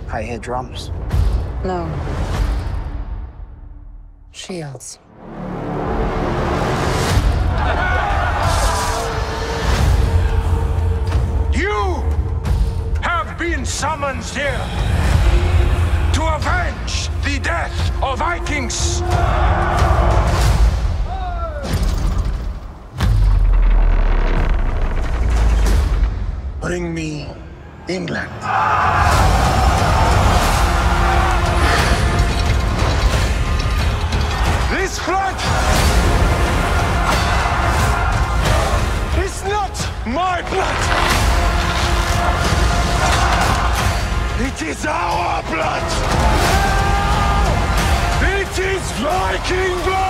I hear drums. No. Shields. You have been summoned here to avenge the death of Vikings. Bring me England. This blood is not my blood. It is our blood. It is Viking blood.